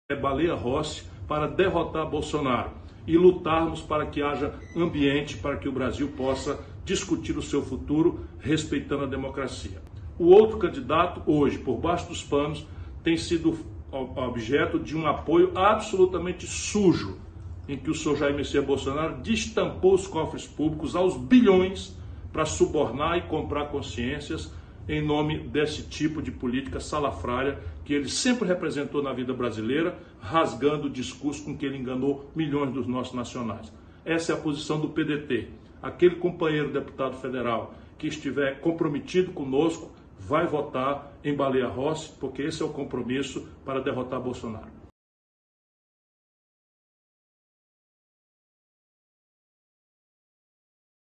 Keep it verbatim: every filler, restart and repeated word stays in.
é Baleia Rossi para derrotar Bolsonaro e lutarmos para que haja ambiente para que o Brasil possa discutir o seu futuro respeitando a democracia. O outro candidato, hoje, por baixo dos panos, tem sido objeto de um apoio absolutamente sujo, em que o senhor Jair Messias Bolsonaro destampou os cofres públicos aos bilhões para subornar e comprar consciências em nome desse tipo de política salafrária que ele sempre representou na vida brasileira, rasgando o discurso com que ele enganou milhões dos nossos nacionais. Essa é a posição do P D T. Aquele companheiro deputado federal que estiver comprometido conosco vai votar em Baleia Rossi, porque esse é o compromisso para derrotar Bolsonaro.